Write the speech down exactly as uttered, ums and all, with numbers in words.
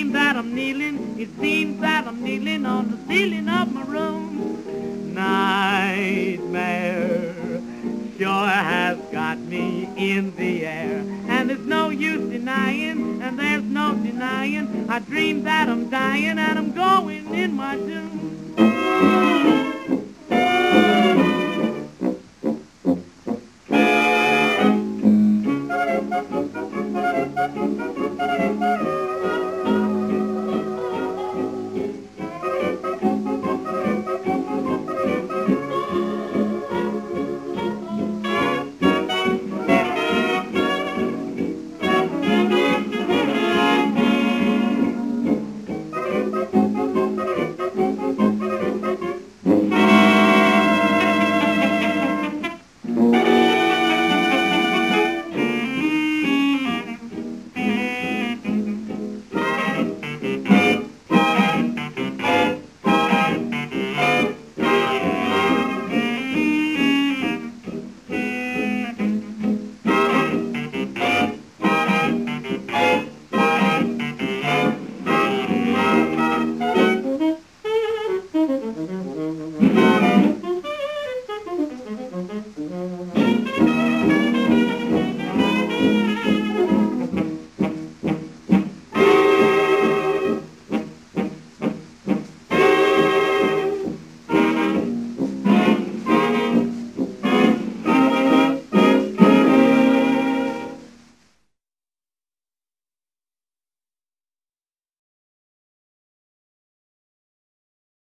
dream that I'm kneeling, it seems that I'm kneeling on the ceiling of my room. Nightmare sure has got me in the air, and there's no use denying, and there's no denying, I dream that I'm dying and I'm going in my doom.